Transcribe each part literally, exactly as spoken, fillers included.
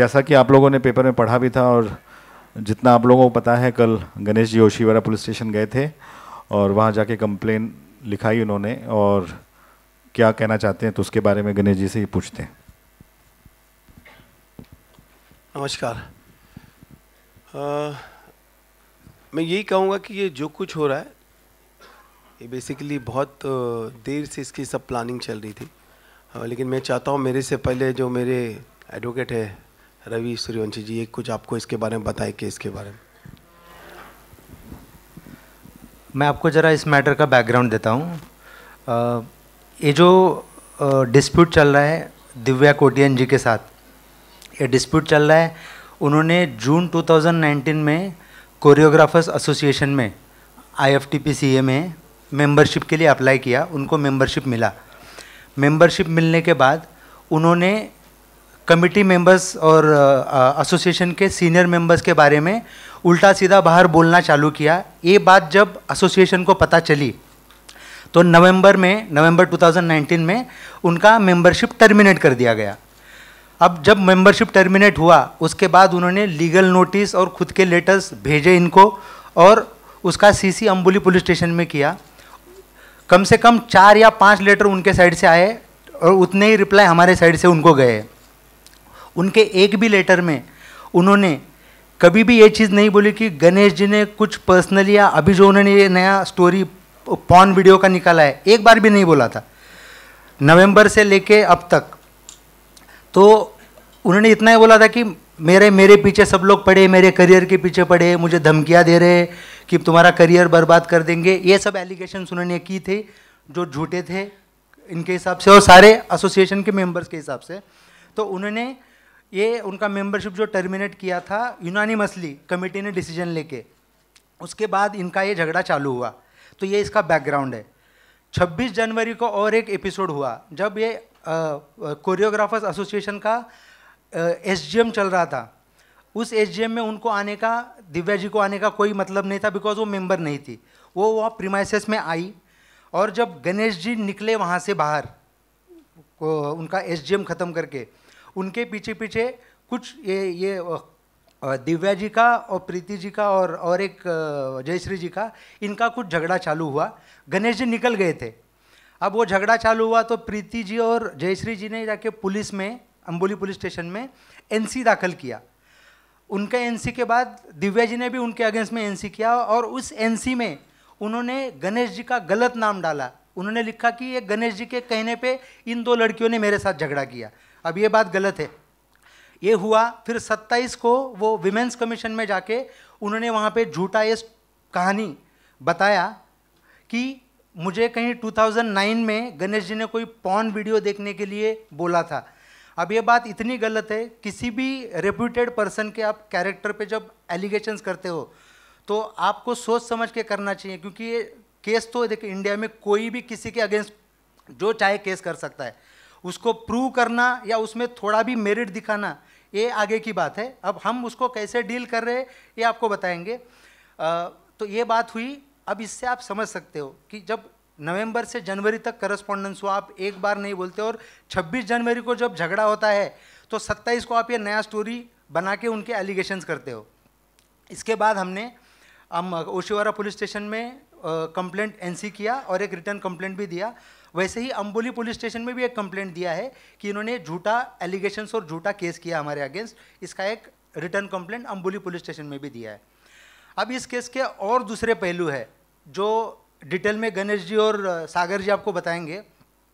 जैसा कि आप लोगों ने पेपर में पढ़ा भी था और जितना आप लोगों को पता है, कल गणेश जी ओशिवारा पुलिस स्टेशन गए थे और वहाँ जाके कंप्लेन लिखाई उन्होंने, और क्या कहना चाहते हैं तो उसके बारे में गणेश जी से ही पूछते हैं। नमस्कार। आ, मैं यही कहूँगा कि ये जो कुछ हो रहा है ये बेसिकली बहुत देर से इसकी सब प्लानिंग चल रही थी, आ, लेकिन मैं चाहता हूँ मेरे से पहले जो मेरे एडवोकेट है रवि सूर्यवंशी जी, एक कुछ आपको इसके बारे में बताए केस के बारे में। मैं आपको ज़रा इस मैटर का बैकग्राउंड देता हूँ। ये जो डिस्प्यूट चल रहा है दिव्या कोटियन जी के साथ, ये डिस्प्यूट चल रहा है, उन्होंने जून दो हज़ार उन्नीस में कोरियोग्राफर्स एसोसिएशन में आईएफटीपीसीए में मेंबरशिप के लिए अप्लाई किया, उनको मेंबरशिप मिला। मेंबरशिप मिलने के बाद उन्होंने कमिटी मेंबर्स और एसोसिएशन के सीनियर मेंबर्स के बारे में उल्टा सीधा बाहर बोलना चालू किया। ये बात जब एसोसिएशन को पता चली तो नवंबर में नवंबर दो हज़ार उन्नीस में उनका मेंबरशिप टर्मिनेट कर दिया गया। अब जब मेंबरशिप टर्मिनेट हुआ उसके बाद उन्होंने लीगल नोटिस और खुद के लेटर्स भेजे इनको, और उसका सीसी अंबुली पुलिस स्टेशन में किया। कम से कम चार या पांच लेटर उनके साइड से आए और उतने ही रिप्लाई हमारे साइड से उनको गए। उनके एक भी लेटर में उन्होंने कभी भी ये चीज़ नहीं बोली कि गणेश जी ने कुछ पर्सनली या अभी जो उन्होंने ये नया स्टोरी पॉर्न वीडियो का निकाला है, एक बार भी नहीं बोला था नवंबर से लेके अब तक। तो उन्होंने इतना ही बोला था कि मेरे मेरे पीछे सब लोग पड़े, मेरे करियर के पीछे पड़े, मुझे धमकियां दे रहे कि तुम्हारा करियर बर्बाद कर देंगे। ये सब एलिगेशंस उन्होंने की थे जो झूठे थे इनके हिसाब से और सारे एसोसिएशन के मेंबर्स के हिसाब से। तो उन्होंने ये उनका मेंबरशिप जो टर्मिनेट किया था यूनानिमसली कमेटी ने डिसीजन लेके, उसके बाद इनका ये झगड़ा चालू हुआ। तो ये इसका बैकग्राउंड है। छब्बीस जनवरी को और एक एपिसोड हुआ जब ये कोरियोग्राफर्स एसोसिएशन का एसजीएम चल रहा था। उस एसजीएम में उनको आने का, दिव्या जी को आने का कोई मतलब नहीं था बिकॉज वो मेंबर नहीं थी। वो वहाँ प्रीमाइसेस में आई और जब गणेश जी निकले वहाँ से बाहर उनका एसजीएम ख़त्म करके, उनके पीछे पीछे कुछ ये ये दिव्या जी का और प्रीति जी का और और एक जयश्री जी का, इनका कुछ झगड़ा चालू हुआ। गणेश जी निकल गए थे। अब वो झगड़ा चालू हुआ तो प्रीति जी और जयश्री जी ने जाके पुलिस में, अंबोली पुलिस स्टेशन में एनसी दाखिल किया। उनके एनसी के बाद दिव्या जी ने भी उनके अगेंस्ट में एनसी किया और उस एनसी में उन्होंने गणेश जी का गलत नाम डाला। उन्होंने लिखा कि ये गणेश जी के कहने पे इन दो लड़कियों ने मेरे साथ झगड़ा किया। अब ये बात गलत है। ये हुआ फिर सत्ताईस को वो विमेंस कमीशन में जाके उन्होंने वहाँ पे झूठा ये कहानी बताया कि मुझे कहीं दो हज़ार नौ में गणेश जी ने कोई पॉर्न वीडियो देखने के लिए बोला था। अब ये बात इतनी गलत है, किसी भी रेप्यूटेड पर्सन के आप कैरेक्टर पे जब एलिगेशंस करते हो तो आपको सोच समझ के करना चाहिए, क्योंकि ये केस तो देखिए इंडिया में कोई भी किसी के अगेंस्ट जो चाहे केस कर सकता है। उसको प्रूव करना या उसमें थोड़ा भी मेरिट दिखाना ये आगे की बात है। अब हम उसको कैसे डील कर रहे हैं ये आपको बताएंगे। आ, तो ये बात हुई। अब इससे आप समझ सकते हो कि जब नवंबर से जनवरी तक करस्पॉन्डेंस हुआ, आप एक बार नहीं बोलते, और छब्बीस जनवरी को जब झगड़ा होता है तो सत्ताईस को आप ये नया स्टोरी बना के उनके एलिगेशंस करते हो। इसके बाद हमने हम ओशिवारा पुलिस स्टेशन में कंप्लेंट एनसी किया और एक रिटर्न कंप्लेंट भी दिया। वैसे ही अंबोली पुलिस स्टेशन में भी एक कंप्लेंट दिया है कि इन्होंने झूठा एलिगेशंस और झूठा केस किया हमारे अगेंस्ट। इसका एक return complaint Amboli police station में भी दिया है। अब इस केस के और दूसरे पहलू है जो डिटेल में गणेश जी और सागर जी आपको बताएंगे।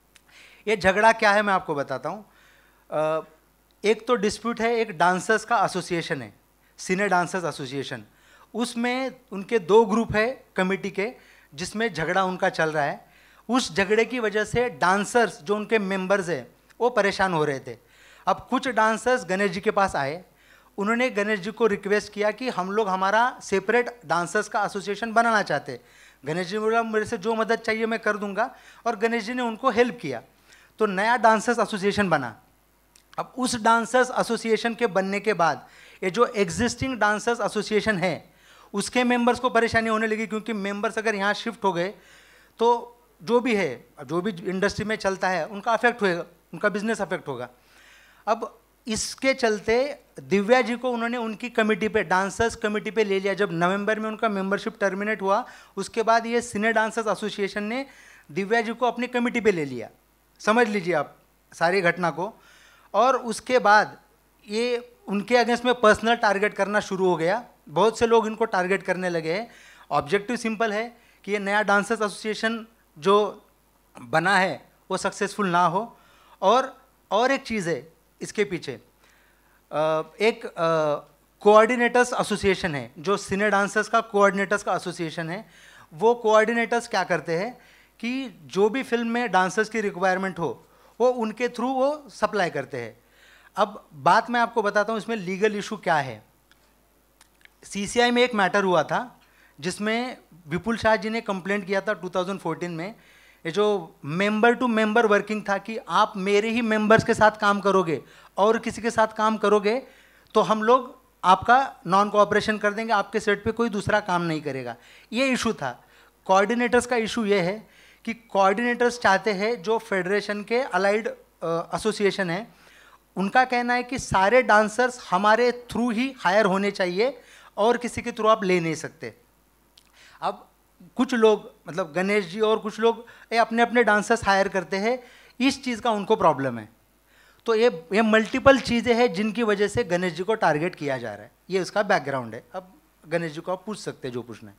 ये झगड़ा क्या है मैं आपको बताता हूँ। एक तो डिस्प्यूट है, एक डांसर्स का एसोसिएशन है, सीनियर डांसर्स एसोसिएशन। उसमें उनके दो ग्रुप है कमेटी के जिसमें झगड़ा उनका चल रहा है। उस झगड़े की वजह से डांसर्स जो उनके मेंबर्स हैं वो परेशान हो रहे थे। अब कुछ डांसर्स गणेश जी के पास आए, उन्होंने गणेश जी को रिक्वेस्ट किया कि हम लोग हमारा सेपरेट डांसर्स का एसोसिएशन बनाना चाहते। गणेश जी बोला मेरे से जो मदद चाहिए मैं कर दूंगा, और गणेश जी ने उनको हेल्प किया। तो नया डांसर्स एसोसिएशन बना। अब उस डांसर्स एसोसिएशन के बनने के बाद ये जो एग्जिस्टिंग डांसर्स एसोसिएशन है उसके मेंबर्स को परेशानी होने लगी, क्योंकि मेंबर्स अगर यहाँ शिफ्ट हो गए तो जो भी है, जो भी इंडस्ट्री में चलता है उनका अफेक्ट होएगा, उनका बिजनेस अफेक्ट होगा। अब इसके चलते दिव्या जी को उन्होंने उनकी कमेटी पे, डांसर्स कमेटी पे ले लिया। जब नवंबर में उनका मेंबरशिप टर्मिनेट हुआ, उसके बाद ये सिने डांसर्स एसोसिएशन ने दिव्या जी को अपनी कमेटी पे ले लिया। समझ लीजिए आप सारी घटना को। और उसके बाद ये उनके अगेंस्ट में पर्सनल टारगेट करना शुरू हो गया। बहुत से लोग इनको टारगेट करने लगे हैं। ऑब्जेक्टिव सिंपल है कि ये नया डांसर्स एसोसिएशन जो बना है वो सक्सेसफुल ना हो। और और एक चीज़ है इसके पीछे, एक कोऑर्डिनेटर्स एसोसिएशन है जो सिने डांसर्स का कोऑर्डिनेटर्स का एसोसिएशन है। वो कोऑर्डिनेटर्स क्या करते हैं कि जो भी फिल्म में डांसर्स की रिक्वायरमेंट हो वो उनके थ्रू वो सप्लाई करते हैं। अब बात मैं आपको बताता हूँ इसमें लीगल इशू क्या है। सीसीआई में एक मैटर हुआ था जिसमें विपुल शाह जी ने कंप्लेंट किया था दो हज़ार चौदह में। ये जो मेंबर टू मेंबर वर्किंग था कि आप मेरे ही मेंबर्स के साथ काम करोगे और किसी के साथ काम करोगे तो हम लोग आपका नॉन कोऑपरेशन कर देंगे, आपके सेट पे कोई दूसरा काम नहीं करेगा। ये इशू था। कोऑर्डिनेटर्स का इशू ये है कि कोऑर्डिनेटर्स चाहते हैं, जो फेडरेशन के अलाइड एसोसिएशन है, उनका कहना है कि सारे डांसर्स हमारे थ्रू ही हायर होने चाहिए और किसी के थ्रू आप ले नहीं सकते। अब कुछ लोग मतलब गणेश जी और कुछ लोग ये अपने अपने डांसर्स हायर करते हैं, इस चीज़ का उनको प्रॉब्लम है। तो ये ये मल्टीपल चीज़ें हैं जिनकी वजह से गणेश जी को टारगेट किया जा रहा है। ये उसका बैकग्राउंड है। अब गणेश जी को आप पूछ सकते हैं जो पूछना है।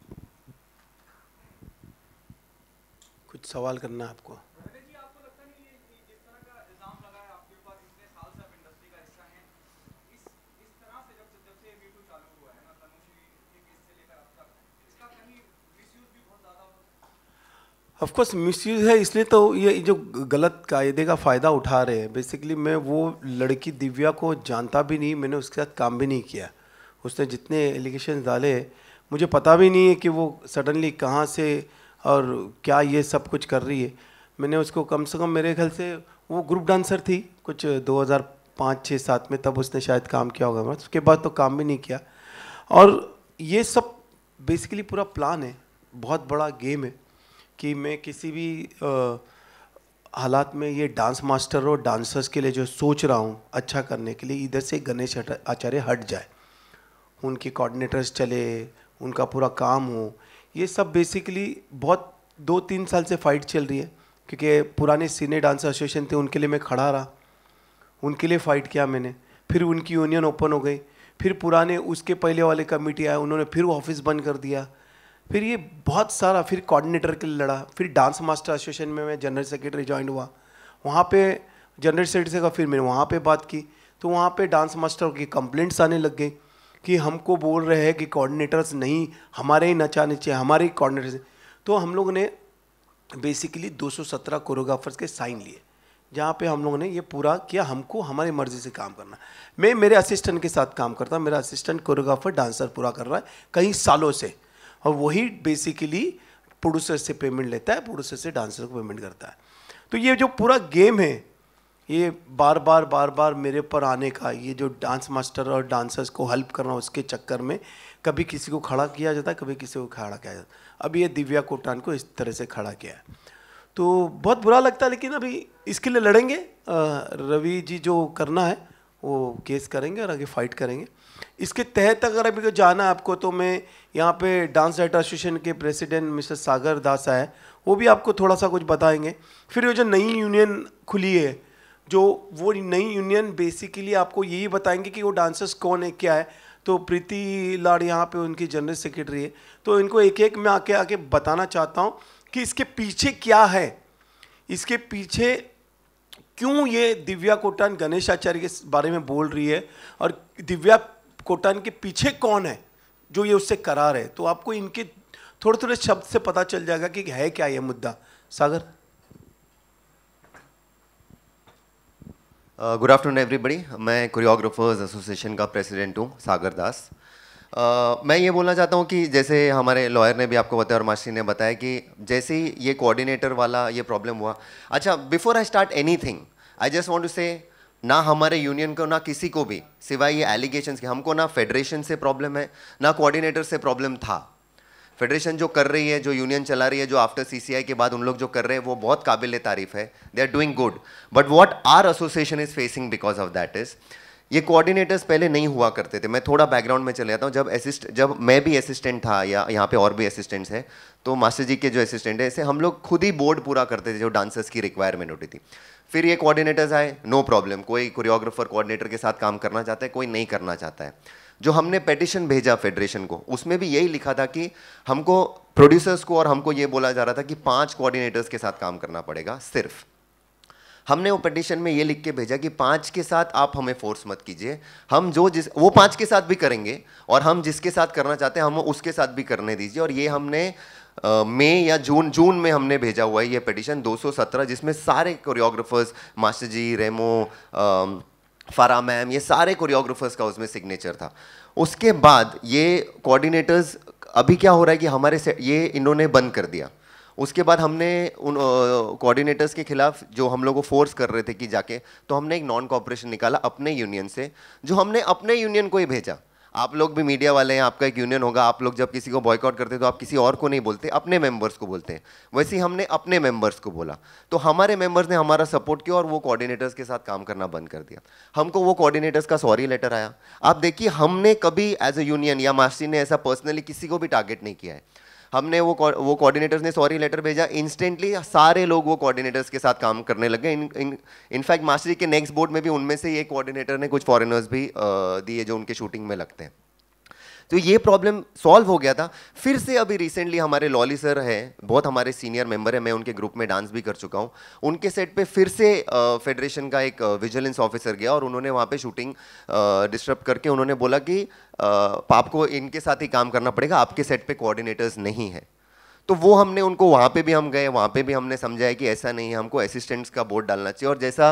कुछ सवाल करना है आपको? ऑफ कोर्स मिसयूज है, इसलिए तो ये जो गलत कायदे का फ़ायदा उठा रहे हैं। बेसिकली मैं वो लड़की दिव्या को जानता भी नहीं, मैंने उसके साथ काम भी नहीं किया। उसने जितने एलिगेशन डाले मुझे पता भी नहीं है कि वो सडनली कहाँ से और क्या ये सब कुछ कर रही है। मैंने उसको कम से कम, मेरे ख्याल से वो ग्रुप डांसर थी कुछ दो हज़ार पाँच छः सात में, तब उसने शायद काम किया होगा। उसके बाद तो काम भी नहीं किया। और ये सब बेसिकली पूरा प्लान है, बहुत बड़ा गेम है कि मैं किसी भी आ, हालात में ये डांस मास्टर और डांसर्स के लिए जो सोच रहा हूँ अच्छा करने के लिए, इधर से गणेश आचार्य हट जाए, उनके कोऑर्डिनेटर्स चले, उनका पूरा काम हो। ये सब बेसिकली बहुत दो तीन साल से फाइट चल रही है, क्योंकि पुराने सीने डांस एसोसिएशन थे उनके लिए मैं खड़ा रहा, उनके लिए फ़ाइट किया मैंने। फिर उनकी यूनियन ओपन हो गई, फिर पुराने उसके पहले वाले कमेटी आए, उन्होंने फिर ऑफिस बंद कर दिया। फिर ये बहुत सारा, फिर कोऑर्डिनेटर के लिए लड़ा। फिर डांस मास्टर एसोसिएशन में मैं जनरल सेक्रेटरी ज्वाइन हुआ, वहाँ पे जनरल सेक्रेटरी का फिर मैंने वहाँ पे बात की, तो वहाँ पे डांस मास्टर की कंप्लेंट्स आने लग गई कि हमको बोल रहे हैं कि कोऑर्डिनेटर्स नहीं, हमारे ही नचाने चाहिए, हमारे ही कोऑर्डिनेटर्स। तो हम लोगों ने बेसिकली दो सौ सत्रह कोरियोग्राफर्स के साइन लिए, जहाँ पे हम लोगों ने ये पूरा किया हमको हमारी मर्ज़ी से काम करना। मैं मेरे असिस्टेंट के साथ काम करता, मेरा असिस्टेंट कोरियोग्राफर डांसर पूरा कर रहा है कई सालों से, और वही बेसिकली प्रोड्यूसर से पेमेंट लेता है, प्रोड्यूसर से डांसर को पेमेंट करता है। तो ये जो पूरा गेम है, ये बार बार बार बार मेरे पर आने का, ये जो डांस मास्टर और डांसर्स को हेल्प करना, उसके चक्कर में कभी किसी को खड़ा किया जाता है, कभी किसी को खड़ा किया जाता है। अब ये दिव्या कोटान को इस तरह से खड़ा किया है, तो बहुत बुरा लगता है। लेकिन अभी इसके लिए लड़ेंगे, रवि जी जो करना है वो केस करेंगे और आगे फाइट करेंगे। इसके तहत अगर अभी को जाना है आपको, तो मैं यहाँ पे डांस डायरेक्टर एसोसिएशन के प्रेसिडेंट मिस्टर सागर दास है, वो भी आपको थोड़ा सा कुछ बताएंगे। फिर वो जो नई यूनियन खुली है, जो वो नई यूनियन बेसिकली आपको यही बताएंगे कि वो डांसर्स कौन है, क्या है। तो प्रीति लाड़ यहाँ पे उनकी जनरल सेक्रेटरी है, तो इनको एक एक मैं आके आके बताना चाहता हूँ कि इसके पीछे क्या है, इसके पीछे क्यों ये दिव्या कोटान गणेश आचार्य के बारे में बोल रही है, और दिव्या कोटान के पीछे कौन है जो ये उससे करा रहे। तो आपको इनके थोड़े थोड़े शब्द से पता चल जाएगा कि है क्या ये मुद्दा। सागर। गुड आफ्टरनून एवरीबडी, मैं कोरियोग्राफर्स एसोसिएशन का प्रेसिडेंट हूँ, सागर दास। uh, मैं ये बोलना चाहता हूँ कि जैसे हमारे लॉयर ने भी आपको बताया और मास्टर ने बताया कि जैसे ही ये कोऑर्डिनेटर वाला ये प्रॉब्लम हुआ। अच्छा, before I start anything I just want to say, ना हमारे यूनियन को ना किसी को भी, सिवाय ये एलिगेशंस के, हमको ना फेडरेशन से प्रॉब्लम है ना कोऑर्डिनेटर से प्रॉब्लम था। फेडरेशन जो कर रही है, जो यूनियन चला रही है, जो आफ्टर सीसीआई के बाद उन लोग जो कर रहे हैं वो बहुत काबिल तारीफ है, they are doing good. But what our association is facing because of that is, ये कोऑर्डिनेटर्स पहले नहीं हुआ करते थे। मैं थोड़ा बैकग्राउंड में चले जाता हूँ। जब असिस्ट जब मैं भी असिस्टेंट था, या यहाँ पे और भी असिस्टेंट्स हैं, तो मास्टर जी के जो असिस्टेंट है, ऐसे हम लोग खुद ही बोर्ड पूरा करते थे जो डांसर्स की रिक्वायरमेंट होती थी। फिर ये कोऑर्डिनेटर्स आए, नो प्रॉब्लम, कोई कोरियोग्राफर कोऑर्डिनेटर के साथ काम करना चाहता है, कोई नहीं करना चाहता है। जो हमने पेटिशन भेजा फेडरेशन को, उसमें भी यही लिखा था कि हमको प्रोड्यूसर्स को और हमको ये बोला जा रहा था कि पांच कोऑर्डिनेटर्स के साथ काम करना पड़ेगा सिर्फ। हमने वो पिटीशन में ये लिख के भेजा कि पांच के साथ आप हमें फोर्स मत कीजिए, हम जो जिस वो पांच के साथ भी करेंगे और हम जिसके साथ करना चाहते हैं हम उसके साथ भी करने दीजिए। और ये हमने मई या जून जून में हमने भेजा हुआ है ये पिटीशन दो सौ सत्रह, जिसमें सारे कोरियोग्राफर्स, मास्टर जी, रेमो, फारा मैम, ये सारे कोरियोग्राफर्स का उसमें सिग्नेचर था। उसके बाद ये कोऑर्डिनेटर्स, अभी क्या हो रहा है कि हमारे से ये इन्होंने बंद कर दिया। उसके बाद हमने उन कोऑर्डिनेटर्स के खिलाफ जो हम लोग को फोर्स कर रहे थे कि जाके, तो हमने एक नॉन कॉपरेशन निकाला अपने यूनियन से, जो हमने अपने यूनियन को ही भेजा। आप लोग भी मीडिया वाले हैं, आपका एक यूनियन होगा, आप लोग जब किसी को बॉयकॉट करते हैं तो आप किसी और को नहीं बोलते, अपने मेंबर्स को बोलते हैं। वैसे ही हमने अपने मेंबर्स को बोला, तो हमारे मेंबर्स ने हमारा सपोर्ट किया और वो कोऑर्डिनेटर्स के साथ काम करना बंद कर दिया। हमको वो कोऑर्डिनेटर्स का सॉरी लेटर आया। आप देखिए, हमने कभी एज ए यूनियन या मास्टर ने ऐसा पर्सनली किसी को भी टारगेट नहीं किया है। हमने वो वो कोऑर्डिनेटर्स ने सॉरी लेटर भेजा, इंस्टेंटली सारे लोग वो कोऑर्डिनेटर्स के साथ काम करने लगे। इनफैक्ट मास्टर जी के नेक्स्ट बोर्ड में भी उनमें से एक कोऑर्डिनेटर ने कुछ फॉरेनर्स भी दिए जो उनके शूटिंग में लगते हैं। तो ये प्रॉब्लम सॉल्व हो गया था। फिर से अभी रिसेंटली हमारे लॉली सर है, बहुत हमारे सीनियर मेंबर है, मैं उनके ग्रुप में डांस भी कर चुका हूँ। उनके सेट पे फिर से फेडरेशन का एक विजिलेंस ऑफिसर गया और उन्होंने वहाँ पे शूटिंग डिस्टर्ब करके उन्होंने बोला कि आपको इनके साथ ही काम करना पड़ेगा, आपके सेट पे कोऑर्डिनेटर्स नहीं है। तो वो हमने उनको, वहाँ पे भी हम गए, वहाँ पे भी हमने समझाया कि ऐसा नहीं है, हमको असिस्टेंट्स का बोर्ड डालना चाहिए। और जैसा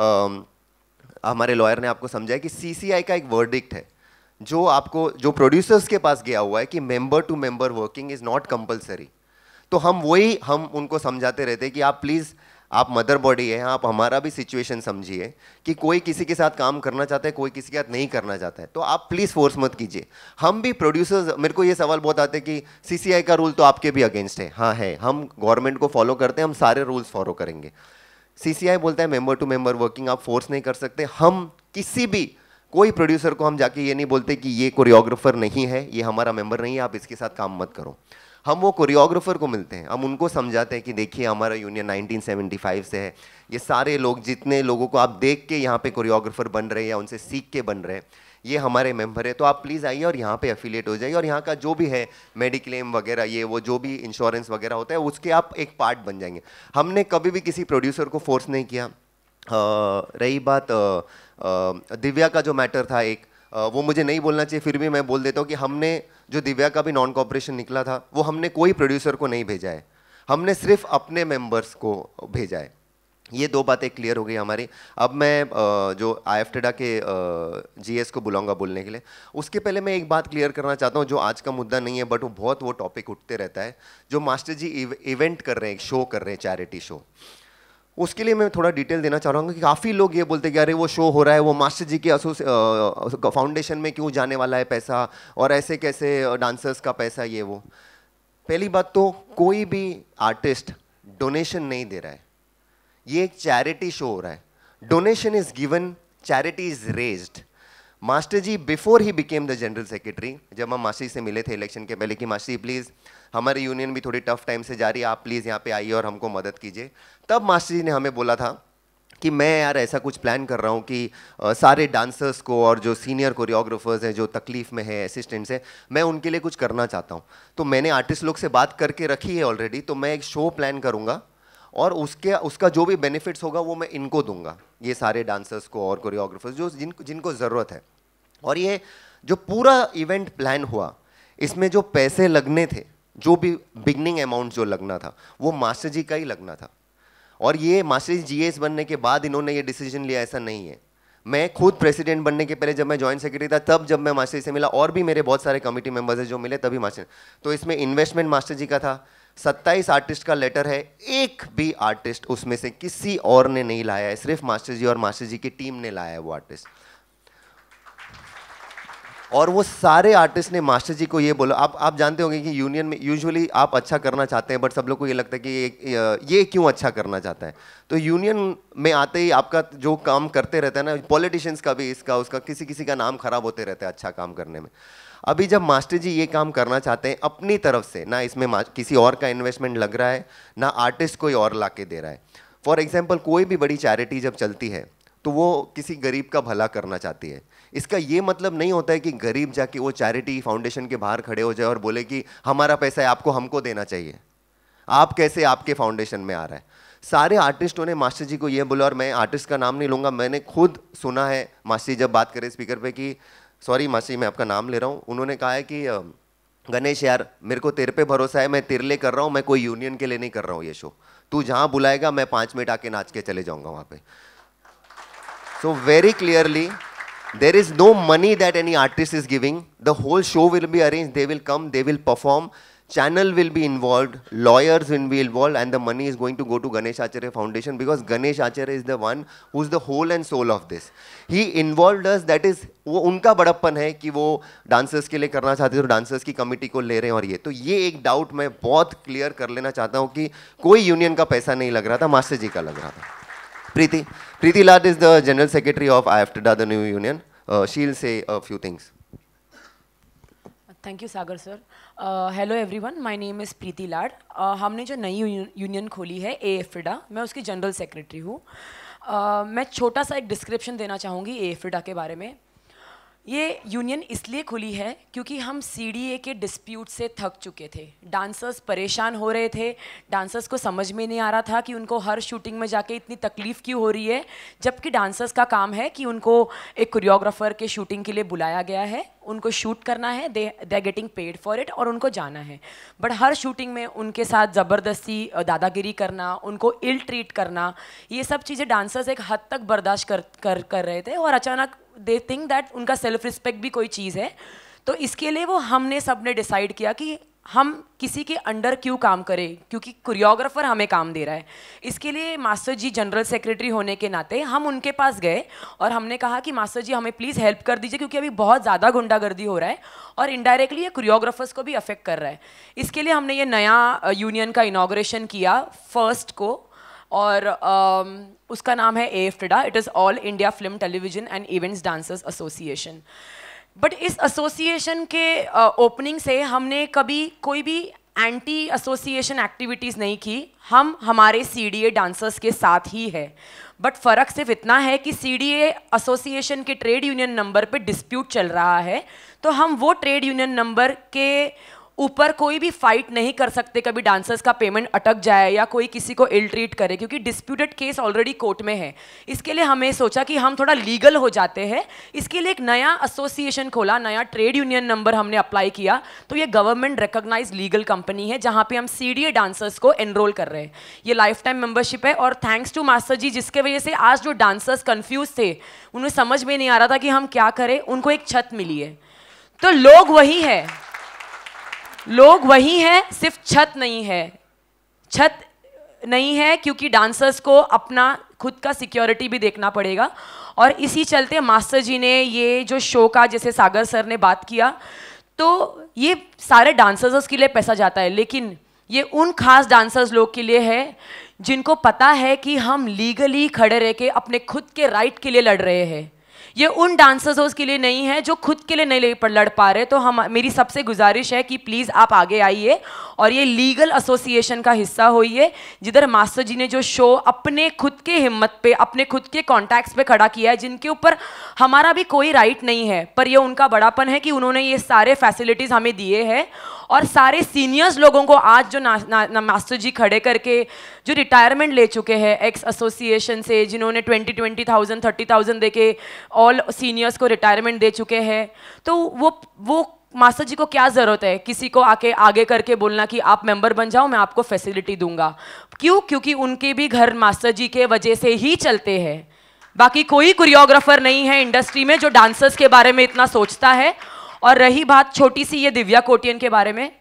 आ, हमारे लॉयर ने आपको समझाया कि सीसीआई का एक वर्डिक्ट है जो आपको, जो प्रोड्यूसर्स के पास गया हुआ है कि member to member working is not compulsory. तो हम वही हम उनको समझाते रहते हैं कि आप प्लीज़, आप मदर बॉडी है, आप हमारा भी सिचुएशन समझिए कि कोई किसी के साथ काम करना चाहता है, कोई किसी के साथ नहीं करना चाहता है, तो आप प्लीज़ फोर्स मत कीजिए। हम भी प्रोड्यूसर्स, मेरे को ये सवाल बहुत आते हैं कि सीसीआई का रूल तो आपके भी अगेंस्ट है। हाँ है, हम गवर्नमेंट को फॉलो करते हैं, हम सारे रूल्स फॉलो करेंगे। सीसीआई बोलता है मेंबर टू मेंबर वर्किंग आप फोर्स नहीं कर सकते। हम किसी भी कोई प्रोड्यूसर को हम जाके ये नहीं बोलते कि ये कोरियोग्राफर नहीं है, ये हमारा मेंबर नहीं है, आप इसके साथ काम मत करो। हम वो कोरियोग्राफर को मिलते हैं, हम उनको समझाते हैं कि देखिए हमारा यूनियन नाइनटीन सेवेंटी फाइव से है, ये सारे लोग, जितने लोगों को आप देख के यहाँ पे कोरियोग्राफर बन रहे हैं या उनसे सीख के बन रहे हैं, ये हमारे मेंबर है, तो आप प्लीज़ आइए और यहाँ पे एफिलिएट हो जाइए और यहाँ का जो भी है मेडिक्लेम वगैरह, ये वो जो भी इंश्योरेंस वगैरह होता है उसके आप एक पार्ट बन जाएंगे। हमने कभी भी किसी प्रोड्यूसर को फोर्स नहीं किया। uh, रही बात uh, uh, दिव्या का जो मैटर था एक, uh, वो मुझे नहीं बोलना चाहिए, फिर भी मैं बोल देता हूँ कि हमने जो दिव्या का भी नॉन कॉपरेशन निकला था, वो हमने कोई प्रोड्यूसर को नहीं भेजा है, हमने सिर्फ अपने मेंबर्स को भेजा है। ये दो बातें क्लियर हो गई हमारी। अब मैं uh, जो आईएफटेडा के जीएस uh, को बुलाऊंगा बोलने के लिए। उसके पहले मैं एक बात क्लियर करना चाहता हूँ जो आज का मुद्दा नहीं है, बट वो बहुत वो टॉपिक उठते रहता है। जो मास्टर जी इवेंट कर रहे हैं, एक शो कर रहे हैं, चैरिटी शो, उसके लिए मैं थोड़ा डिटेल देना चाह रहा हूँ कि काफ़ी लोग ये बोलते हैं कि अरे वो शो हो रहा है, वो मास्टर जी के फाउंडेशन में क्यों जाने वाला है पैसा, और ऐसे कैसे डांसर्स का पैसा, ये वो। पहली बात तो कोई भी आर्टिस्ट डोनेशन नहीं दे रहा है, ये एक चैरिटी शो हो रहा है। Donation is given, charity is raised. Master ji before he became the general secretary, जब हम मास्टर जी से मिले थे इलेक्शन के पहले कि मास्टर जी प्लीज़, हमारी यूनियन भी थोड़ी टफ टाइम से जा रही है, आप प्लीज़ यहाँ पे आइए और हमको मदद कीजिए, तब मास्टर जी ने हमें बोला था कि मैं यार ऐसा कुछ प्लान कर रहा हूँ कि आ, सारे डांसर्स को और जो सीनियर कोरियोग्राफर्स हैं, जो तकलीफ़ में है, असिस्टेंट्स हैं, मैं उनके लिए कुछ करना चाहता हूँ। तो मैंने आर्टिस्ट लोग से बात करके रखी है ऑलरेडी, तो मैं एक शो प्लान करूँगा और उसके उसका जो भी बेनिफिट्स होगा वो मैं इनको दूंगा, ये सारे डांसर्स को और कोरियोग्राफर्स जो जिन जिनको ज़रूरत है। और ये जो पूरा इवेंट प्लान हुआ, इसमें जो पैसे लगने थे, जो भी बिगनिंग अमाउंट जो लगना था, वो मास्टर जी का ही लगना था। और ये मास्टर जी जीएस बनने के बाद इन्होंने ये डिसीजन लिया, ऐसा नहीं है। मैं खुद प्रेसिडेंट बनने के पहले जब मैं जॉइंट सेक्रेटरी था, तब जब मैं मास्टर जी से मिला, और भी मेरे बहुत सारे कमेटी मेंबर्स हैं जो मिले, तभी मास्टर, तो इसमें इन्वेस्टमेंट मास्टर जी का था। सत्ताईस आर्टिस्ट का लेटर है, एक भी आर्टिस्ट उसमें से किसी और ने नहीं लाया है, सिर्फ मास्टर जी और मास्टर जी की टीम ने लाया है वो आर्टिस्ट। और वो सारे आर्टिस्ट ने मास्टर जी को ये बोला। आप आप जानते होंगे कि यूनियन में यूजुअली आप अच्छा करना चाहते हैं, बट सब लोग को ये लगता है कि ये, ये क्यों अच्छा करना चाहता है। तो यूनियन में आते ही आपका जो काम करते रहता है ना, पॉलिटिशियंस का भी, इसका उसका, किसी किसी का नाम खराब होते रहता है अच्छा काम करने में। अभी जब मास्टर जी ये काम करना चाहते हैं अपनी तरफ से, ना इसमें किसी और का इन्वेस्टमेंट लग रहा है, ना आर्टिस्ट कोई और ला के दे रहा है। फॉर एग्जाम्पल, कोई भी बड़ी चैरिटी जब चलती है तो वो किसी गरीब का भला करना चाहती है। इसका ये मतलब नहीं होता है कि गरीब जाके वो चैरिटी फाउंडेशन के बाहर खड़े हो जाए और बोले कि हमारा पैसा है, आपको हमको देना चाहिए, आप कैसे आपके फाउंडेशन में आ रहा है। सारे आर्टिस्टों ने मास्टर जी को ये बोला, और मैं आर्टिस्ट का नाम नहीं लूँगा, मैंने खुद सुना है मास्टर जी जब बात करें स्पीकर पे कि, सॉरी मास्टर जी मैं आपका नाम ले रहा हूँ, उन्होंने कहा है कि गणेश यार मेरे को तेरे पे भरोसा है, मैं तेरे लिए कर रहा हूँ, मैं कोई यूनियन के लिए नहीं कर रहा हूँ ये शो, तू जहाँ बुलाएगा मैं पाँच मिनट आके नाच के चले जाऊँगा वहाँ पे। So very clearly, there is no money that any artist is giving. The whole show will be arranged. They will come, they will perform. Channel will be involved. Lawyers will be involved, and the money is going to go to Ganesh Acharya Foundation because Ganesh Acharya is the one who's the whole and soul of this. He involved us. That is, वो उनका बड़प्पन है कि वो dancers के लिए करना चाहते थे, तो डांसर्स की कमिटी को ले रहे हैं। और ये तो ये एक डाउट मैं बहुत क्लियर कर लेना चाहता हूँ कि कोई यूनियन का पैसा नहीं लग रहा था, मास्टर जी का लग रहा था। Preeti. Preeti Lad is the General Secretary of I F T D A, the new union. Uh, she'll say a few things. Thank you, Sagar sir. Uh, hello everyone, my name is Preeti Lad. Uh, हमने जो नई union खोली है A F T D A, मैं उसकी general secretary हूँ। uh, मैं छोटा सा एक डिस्क्रिप्शन देना चाहूँगी A F T D A के बारे में। ये यूनियन इसलिए खुली है क्योंकि हम सी डी ए के डिस्प्यूट से थक चुके थे। डांसर्स परेशान हो रहे थे, डांसर्स को समझ में नहीं आ रहा था कि उनको हर शूटिंग में जाके इतनी तकलीफ़ क्यों हो रही है, जबकि डांसर्स का काम है कि उनको एक कोरियोग्राफर के शूटिंग के लिए बुलाया गया है, उनको शूट करना है, they they are getting paid for it और उनको जाना है। बट हर शूटिंग में उनके साथ ज़बरदस्ती दादागिरी करना, उनको इल ट्रीट करना, ये सब चीज़ें डांसर्स एक हद तक बर्दाश्त कर कर कर रहे थे। और अचानक दे थिंक दैट उनका सेल्फ रिस्पेक्ट भी कोई चीज़ है। तो इसके लिए वो हमने सब ने डिसाइड किया कि हम किसी के अंडर क्यों काम करें, क्योंकि कोरियोग्राफर हमें काम दे रहा है। इसके लिए मास्टर जी जनरल सेक्रेटरी होने के नाते हम उनके पास गए और हमने कहा कि मास्टर जी हमें प्लीज़ हेल्प कर दीजिए, क्योंकि अभी बहुत ज़्यादा गुंडागर्दी हो रहा है और इनडायरेक्टली ये कोरियोग्राफर्स को भी अफेक्ट कर रहा है। इसके लिए हमने ये नया यूनियन का इनॉग्रेशन किया फर्स्ट को, और uh, उसका नाम है A F T D A, it is all India film television and events dancers association. But इस एसोसिएशन के ओपनिंग uh, से हमने कभी कोई भी एंटी एसोसिएशन एक्टिविटीज़ नहीं की। हम हमारे सी डी ए डांसर्स के साथ ही है, बट फ़र्क सिर्फ इतना है कि सी डी ए एसोसिएशन के ट्रेड यूनियन नंबर पे डिस्प्यूट चल रहा है, तो हम वो ट्रेड यूनियन नंबर के ऊपर कोई भी फाइट नहीं कर सकते कभी डांसर्स का पेमेंट अटक जाए या कोई किसी को इल ट्रीट करे, क्योंकि डिस्प्यूटेड केस ऑलरेडी कोर्ट में है। इसके लिए हमें सोचा कि हम थोड़ा लीगल हो जाते हैं, इसके लिए एक नया एसोसिएशन खोला, नया ट्रेड यूनियन नंबर हमने अप्लाई किया। तो ये गवर्नमेंट रिकॉग्नाइज्ड लीगल कंपनी है जहाँ पे हम सी डी ए डांसर्स को एनरोल कर रहे हैं। ये लाइफ टाइम मेंबरशिप है और थैंक्स टू मास्टर जी, जिसके वजह से आज जो डांसर्स कन्फ्यूज थे, उन्हें समझ में नहीं आ रहा था कि हम क्या करें, उनको एक छत मिली है। तो लोग वही है, लोग वही है, सिर्फ छत नहीं है। छत नहीं है क्योंकि डांसर्स को अपना खुद का सिक्योरिटी भी देखना पड़ेगा। और इसी चलते मास्टर जी ने ये जो शो का, जैसे सागर सर ने बात किया, तो ये सारे डांसर्स के लिए पैसा जाता है, लेकिन ये उन खास डांसर्स लोग के लिए है जिनको पता है कि हम लीगली खड़े रह के अपने खुद के राइट के लिए लड़ रहे हैं। ये उन डांसर्स के लिए नहीं है जो खुद के लिए नहीं लड़ पा रहे। तो हम, मेरी सबसे गुजारिश है कि प्लीज़ आप आगे आइए और ये लीगल एसोसिएशन का हिस्सा होइए, जिधर मास्टर जी ने जो शो अपने खुद के हिम्मत पे, अपने खुद के कॉन्टैक्ट्स पे खड़ा किया है, जिनके ऊपर हमारा भी कोई राइट नहीं है, पर ये उनका बड़ापन है कि उन्होंने ये सारे फैसिलिटीज़ हमें दिए हैं। और सारे सीनियर्स लोगों को आज जो ना, ना, ना मास्टर जी खड़े करके जो रिटायरमेंट ले चुके हैं एक्स एसोसिएशन से, जिन्होंने twenty twenty thousand thirty thousand दे के ऑल सीनियर्स को रिटायरमेंट दे चुके हैं, तो वो वो मास्टर जी को क्या ज़रूरत है किसी को आके आगे करके बोलना कि आप मेंबर बन जाओ, मैं आपको फैसिलिटी दूंगा। क्यों? क्योंकि उनके भी घर मास्टर जी के वजह से ही चलते हैं। बाकी कोई कोरियोग्राफर नहीं है इंडस्ट्री में जो डांसर्स के बारे में इतना सोचता है। और रही बात छोटी सी ये दिव्या कोटियन के बारे में,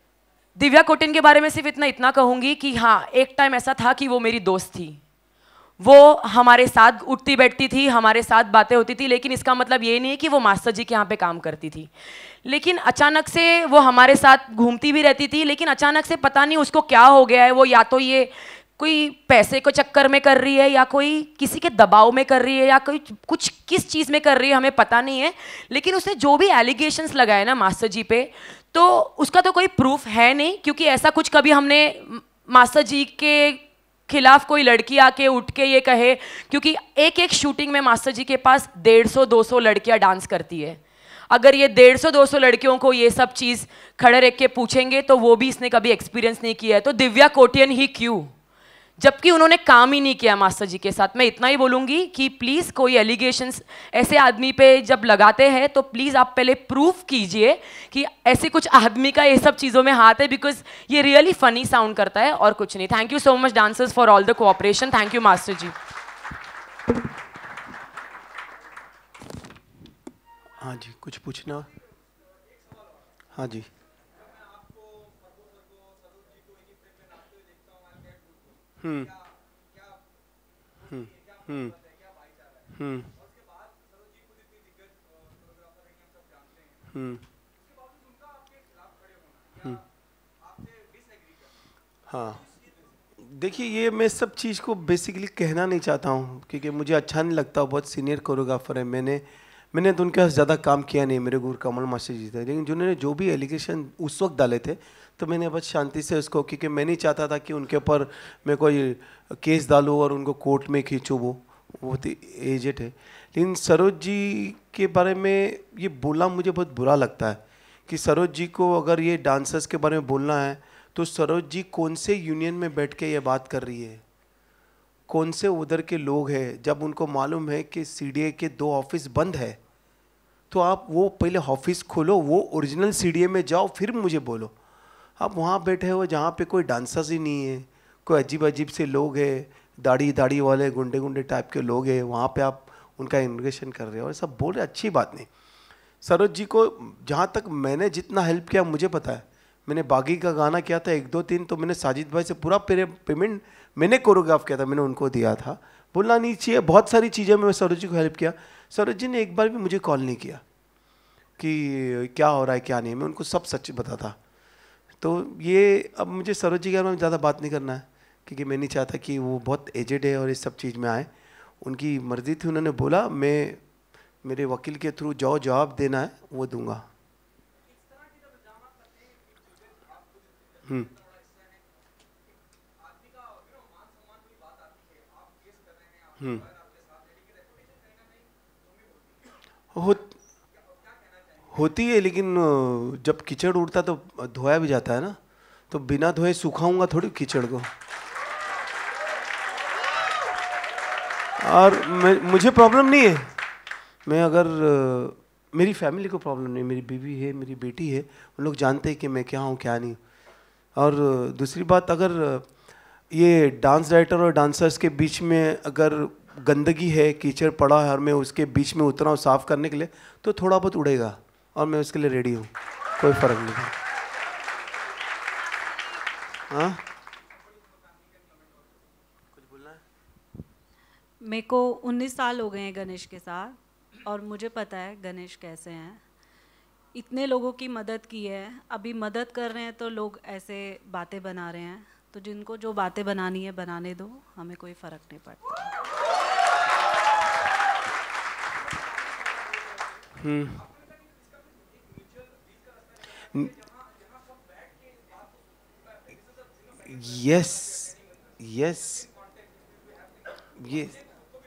दिव्या कोटियन के बारे में सिर्फ इतना इतना कहूँगी कि हाँ, एक टाइम ऐसा था कि वो मेरी दोस्त थी। वो हमारे साथ उठती बैठती थी, हमारे साथ बातें होती थी, लेकिन इसका मतलब ये नहीं है कि वो मास्टर जी के यहाँ पे काम करती थी। लेकिन अचानक से वो हमारे साथ घूमती भी रहती थी, लेकिन अचानक से पता नहीं उसको क्या हो गया है, वो या तो ये कोई पैसे को चक्कर में कर रही है या कोई किसी के दबाव में कर रही है या कोई कुछ किस चीज़ में कर रही है हमें पता नहीं है, लेकिन उसने जो भी एलिगेशंस लगाए ना मास्टर जी पे, तो उसका तो कोई प्रूफ है नहीं, क्योंकि ऐसा कुछ कभी हमने मास्टर जी के खिलाफ कोई लड़की आके उठ के ये कहे, क्योंकि एक एक शूटिंग में मास्टर जी के पास डेढ़ सौ दो सौ लड़कियां डांस करती है। अगर ये डेढ़ सौ दो सौ लड़कियों को ये सब चीज़ खड़े रख के पूछेंगे तो वो भी इसने कभी एक्सपीरियंस नहीं किया है, तो दिव्या कोटियन ही क्यों, जबकि उन्होंने काम ही नहीं किया मास्टर जी के साथ। मैं इतना ही बोलूँगी कि प्लीज़ कोई एलिगेशंस ऐसे आदमी पे जब लगाते हैं तो प्लीज़ आप पहले प्रूफ कीजिए कि ऐसे कुछ आदमी का ये सब चीज़ों में हाथ है, बिकॉज ये रियली फनी साउंड करता है और कुछ नहीं। Thank you so much dancers for all the cooperation. Thank you master ji. हाँ जी, कुछ पूछना? हाँ जी। हम्म हम्म हम्म हम्म हम्म हम्म हाँ, देखिए ये मैं सब चीज़ को बेसिकली कहना नहीं चाहता हूँ क्योंकि मुझे अच्छा नहीं लगता। बहुत सीनियर कोरियोग्राफर है, मैंने मैंने तो उनके पास ज़्यादा काम किया नहीं, मेरे गुरु कमल मास्टर जी थे, लेकिन जिन्होंने जो भी एलिगेशन उस वक्त डाले थे तो मैंने बस शांति से उसको, क्योंकि मैं नहीं चाहता था कि उनके ऊपर मैं कोई केस डालूँ और उनको कोर्ट में खींचूँ। वो बहुत एजेड है। लेकिन सरोज जी के बारे में ये बोलना मुझे बहुत बुरा लगता है कि सरोज जी को अगर ये डांसर्स के बारे में बोलना है तो सरोज जी कौन से यूनियन में बैठ के ये बात कर रही है, कौन से उधर के लोग हैं, जब उनको मालूम है कि सीडीए के दो ऑफिस बंद है तो आप वो पहले ऑफिस खोलो, वो ओरिजिनल सीडीए में जाओ, फिर मुझे बोलो। आप वहाँ बैठे हो जहाँ पे कोई डांसर्स ही नहीं है, कोई अजीब अजीब से लोग हैं, दाढ़ी दाढ़ी वाले गुंडे गुंडे टाइप के लोग हैं, वहाँ पे आप उनका इन्वेस्टिगेशन कर रहे हो और सब बोल रहे, अच्छी बात नहीं। सरोज जी को जहाँ तक मैंने जितना हेल्प किया मुझे पता है, मैंने बागी का गाना किया था एक दो तीन, तो मैंने साजिद भाई से पूरा पेमेंट मैंने कोरियोग्राफ किया था, मैंने उनको दिया था। बोलना नहीं चाहिए, बहुत सारी चीज़ें में सरोज जी को हेल्प किया। सरोज जी ने एक बार भी मुझे कॉल नहीं किया कि क्या हो रहा है क्या नहीं, मैं उनको सब सच बताता। तो ये अब मुझे सरोज जी के बारे में ज़्यादा बात नहीं करना है क्योंकि मैं नहीं चाहता कि वो बहुत एजेड है और इस सब चीज़ में आए। उनकी मर्जी थी, उन्होंने बोला मैं मेरे वकील के थ्रू जो जवाब देना है वो दूंगा। हम्म हम्म हो, होती है, लेकिन जब कीचड़ उड़ता तो धोया भी जाता है ना, तो बिना धोए सुखाऊंगा थोड़ी कीचड़ को। और मैं मुझे प्रॉब्लम नहीं है, मैं अगर मेरी फैमिली को प्रॉब्लम नहीं, मेरी बीवी है, मेरी बेटी है, उन लोग जानते हैं कि मैं क्या हूँ क्या नहीं। और दूसरी बात, अगर ये डांस डायरेक्टर और डांसर्स के बीच में अगर गंदगी है, कीचड़ पड़ा है और मैं उसके बीच में उतरा हूँ साफ़ करने के लिए, तो थोड़ा बहुत उड़ेगा और मैं उसके लिए रेडी हूँ, कोई फ़र्क नहीं। हाँ, कुछ बोलना है? मेरे को उन्नीस साल हो गए हैं गणेश के साथ और मुझे पता है गणेश कैसे हैं। इतने लोगों की मदद की है, अभी मदद कर रहे हैं तो लोग ऐसे बातें बना रहे हैं, तो जिनको जो बातें बनानी है बनाने दो, हमें कोई फ़र्क नहीं पड़ता। हम्म यस यस ये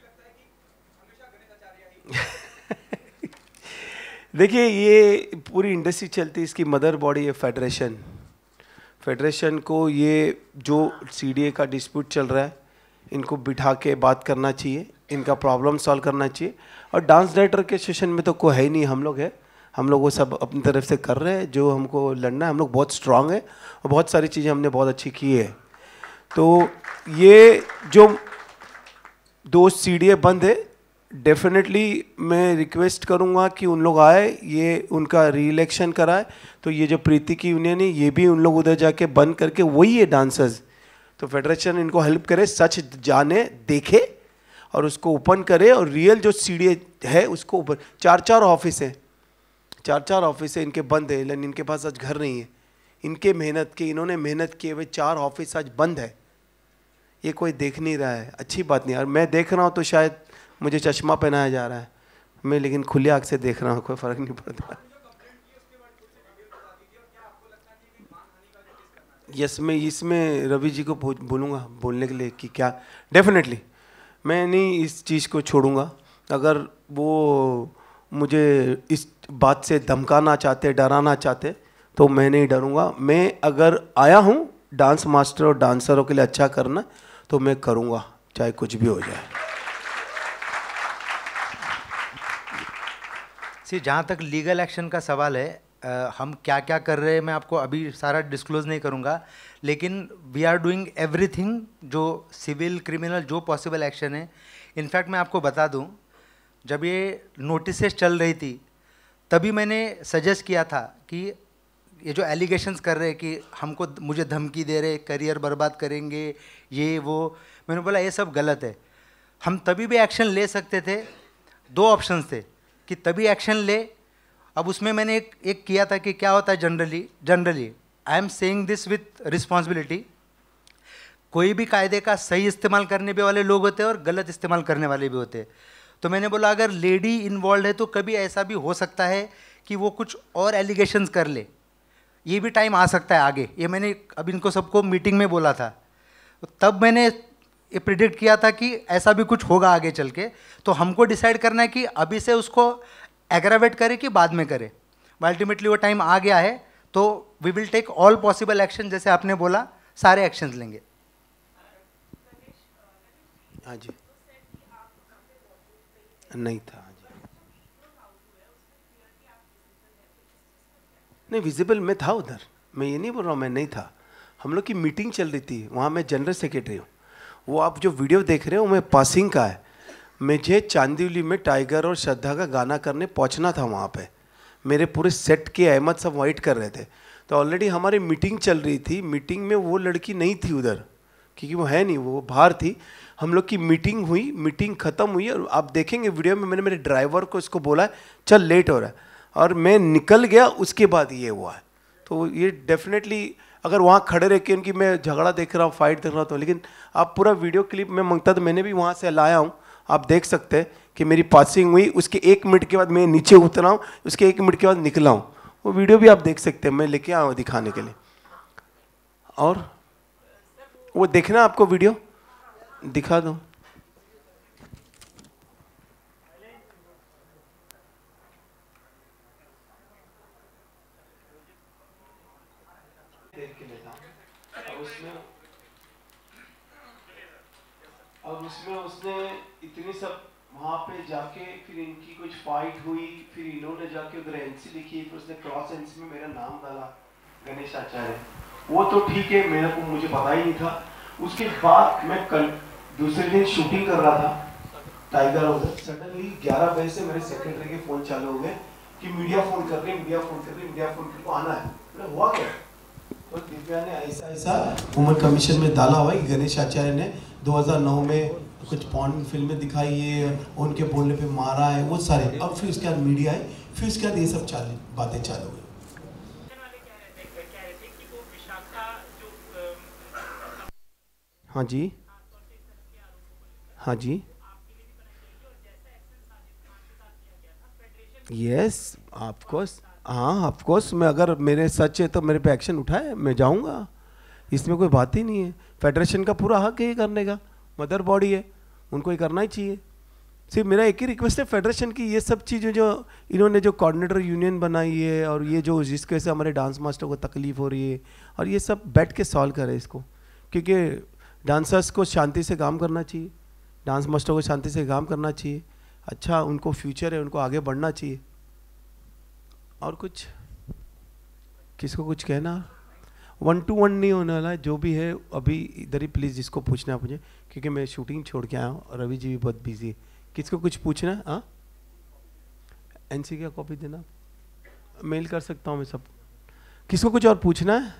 देखिए, ये पूरी इंडस्ट्री चलती है, इसकी मदर बॉडी है फेडरेशन। फेडरेशन को ये जो सीडीए का डिस्प्यूट चल रहा है, इनको बिठा के बात करना चाहिए, इनका प्रॉब्लम सॉल्व करना चाहिए। और डांस डायरेक्टर के सेशन में तो कोई है ही नहीं, हम लोग है, हम लोग वो सब अपनी तरफ से कर रहे हैं जो हमको लड़ना है। हम लोग बहुत स्ट्रांग है और बहुत सारी चीज़ें हमने बहुत अच्छी की है। तो ये जो दो सीडीए बंद है, डेफिनेटली मैं रिक्वेस्ट करूंगा कि उन लोग आए, ये उनका री इलेक्शन कराए। तो ये जो प्रीति की यूनियन है, ये भी उन लोग उधर जाके बंद करके वही है डांसर्स, तो फेडरेशन इनको हेल्प करे, सच जाने देखे और उसको ओपन करे और रियल जो सीढ़ी है उसको ऊपर, चार चार ऑफिस है, चार चार ऑफिस है इनके बंद है, लेकिन इनके पास आज घर नहीं है। इनके मेहनत के, इन्होंने मेहनत किए हुए चार ऑफिस आज बंद है, ये कोई देख नहीं रहा है, अच्छी बात नहीं। और मैं देख रहा हूँ तो शायद मुझे चश्मा पहनाया जा रहा है, मैं लेकिन खुली आँख से देख रहा हूँ, कोई फ़र्क नहीं पड़ता। यस, मैं इसमें रवि जी को बोलूँगा बोलने के लिए कि क्या, डेफिनेटली मैं नहीं इस चीज़ को छोड़ूंगा। अगर वो मुझे इस बात से धमकाना चाहते, डराना चाहते, तो मैं नहीं डरूंगा। मैं अगर आया हूँ डांस मास्टर और डांसरों के लिए अच्छा करना, तो मैं करूँगा, चाहे कुछ भी हो जाए। सी, जहाँ तक लीगल एक्शन का सवाल है, Uh, हम क्या क्या कर रहे हैं मैं आपको अभी सारा डिस्क्लोज नहीं करूँगा, लेकिन वी आर डूइंग एवरीथिंग जो सिविल क्रिमिनल जो पॉसिबल एक्शन है। इनफैक्ट मैं आपको बता दूं, जब ये नोटिसेस चल रही थी तभी मैंने सजेस्ट किया था कि ये जो एलिगेशंस कर रहे हैं कि हमको मुझे धमकी दे रहे, करियर बर्बाद करेंगे, ये वो, मैंने बोला ये सब गलत है। हम तभी भी एक्शन ले सकते थे, दो ऑप्शंस थे कि तभी एक्शन ले। अब उसमें मैंने एक एक किया था कि क्या होता है generally generally I am saying this with responsibility, कोई भी कायदे का सही इस्तेमाल करने भी वाले लोग होते हैं और गलत इस्तेमाल करने वाले भी होते हैं। तो मैंने बोला अगर लेडी इन्वॉल्व है तो कभी ऐसा भी हो सकता है कि वो कुछ और एलिगेशंस कर ले, ये भी टाइम आ सकता है आगे। ये मैंने अब इनको सबको मीटिंग में बोला था, तब मैंने ये प्रिडिक्ट किया था कि ऐसा भी कुछ होगा आगे चल के। तो हमको डिसाइड करना है कि अभी से उसको एग्रावेट करे कि बाद में करे। अल्टीमेटली वो टाइम आ गया है, तो we will take all possible action, जैसे आपने बोला सारे एक्शंस लेंगे। हाँ जी, नहीं था। हाँ जी, नहीं विजिबल मैं था उधर, मैं ये नहीं बोल रहा हूँ मैं नहीं था। हम लोग की मीटिंग चल रही थी वहाँ, मैं जनरल सेक्रेटरी हूँ। वो आप जो वीडियो देख रहे हो मैं पासिंग का है। मुझे चांदीवली में टाइगर और श्रद्धा का गाना करने पहुंचना था वहाँ पे। मेरे पूरे सेट के अहमद सब वेट कर रहे थे, तो ऑलरेडी हमारी मीटिंग चल रही थी। मीटिंग में वो लड़की नहीं थी उधर, क्योंकि वो है नहीं, वो बाहर थी। हम लोग की मीटिंग हुई, मीटिंग ख़त्म हुई और आप देखेंगे वीडियो में मैंने मेरे ड्राइवर को इसको बोला चल लेट हो रहा है, और मैं निकल गया, उसके बाद ये हुआ है। तो ये डेफिनेटली अगर वहाँ खड़े रह के उनकी मैं झगड़ा देख रहा हूँ, फाइट देख रहा हूँ, लेकिन आप पूरा वीडियो क्लिप में मांगता तो मैंने भी वहाँ से लाया हूँ। आप देख सकते हैं कि मेरी पासिंग हुई, उसके एक मिनट के बाद मैं नीचे उतरा हूँ, उसके एक मिनट के बाद निकला हूँ। वो वीडियो भी आप देख सकते हैं, मैं लेके आया हूँ दिखाने के लिए। और वो देखना आपको वीडियो दिखा दो। और उसमें उसने इतनी सब वहाँ पे जाके फिर इनकी कुछ फाइट हुई, फिर इन्होंने जाके उधर एनसी लिखी, फिर उसने क्रॉस एनसी में मेरा नाम डाला गणेश आचार्य। वो तो ठीक है, मेरे को मुझे पता ही नहीं था। उसके बाद मैं कल दूसरे दिन शूटिंग कर रहा था टाइगर उधर, सडनली ग्यारह बजे से मेरे सेक्रेटरी के फोन चालू हो गए कि मीडिया फोन कर रहे मीडिया फोन कर रहे मीडिया फोन कर आना है। मतलब हुआ क्या? तो दिव्या ने ऐसा ऐसा वुमन कमीशन में डाला हुआ है, गणेश आचार्य ने दो हज़ार नौ में कुछ पॉर्न फिल्में दिखाई है, उनके बोलने पे मारा है, वो सारे। अब फिर उसके बाद मीडिया है, फिर उसके बाद ये सब चालू बातें चालू हुई। हाँ जी, हाँ जी, यस ऑफकोर्स, हाँ ऑफकोर्स। मैं अगर मेरे सच है तो मेरे पे एक्शन उठाए, मैं जाऊंगा, इसमें कोई बात ही नहीं है। फेडरेशन का पूरा हक है ये करने का, मदर बॉडी है, उनको ये करना ही चाहिए। सिर्फ मेरा एक ही रिक्वेस्ट है फेडरेशन की, ये सब चीज़ें जो इन्होंने जो कोऑर्डिनेटर यूनियन बनाई है और ये जो जिसकी वजह से हमारे डांस मास्टर को तकलीफ हो रही है, और ये सब बैठ के सॉल्व करे इसको, क्योंकि डांसर्स को शांति से काम करना चाहिए, डांस मास्टर को शांति से काम करना चाहिए। अच्छा उनको फ्यूचर है, उनको आगे बढ़ना चाहिए। और कुछ किसको कुछ कहना? वन टू वन नहीं होने वाला है, जो भी है अभी इधर ही प्लीज़ जिसको पूछना है मुझे, क्योंकि मैं शूटिंग छोड़ के आया हूँ और रवि जी भी बहुत बिजी है। किसको कुछ पूछना है? हाँ, एनसी का कॉपी देना, मेल कर सकता हूँ मैं सब। किसको कुछ और पूछना है?